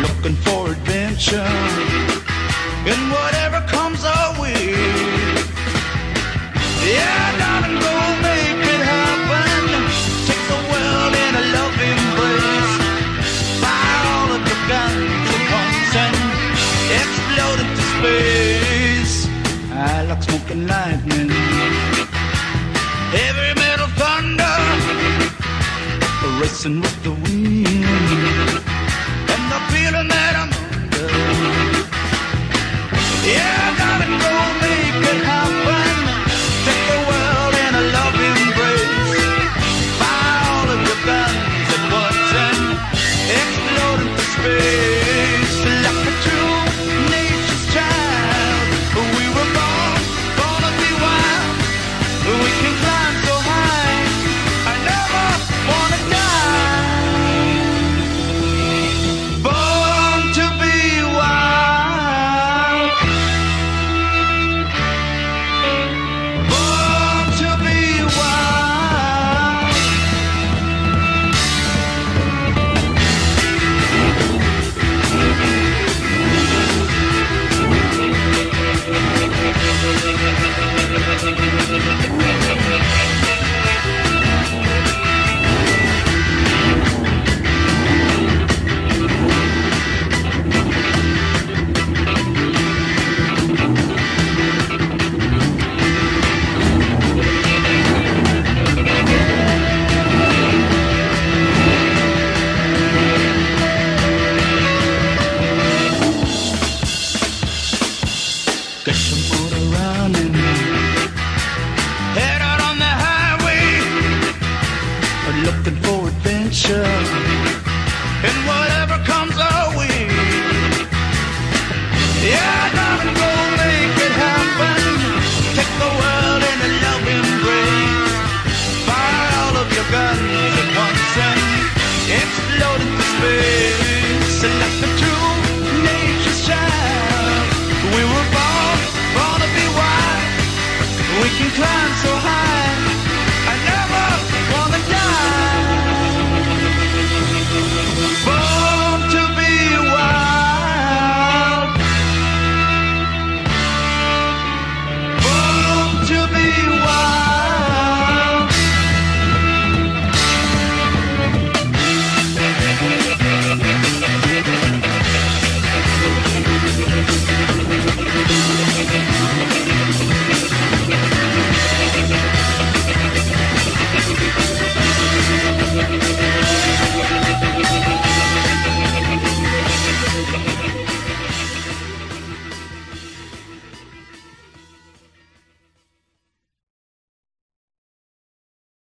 looking for adventure in whatever comes our way. Yeah, darling, go make it happen. Take the world in a love embrace. Fire all of your guns at once and explode into space. I like smoking lightning, heavy metal thunder, racing with the wind.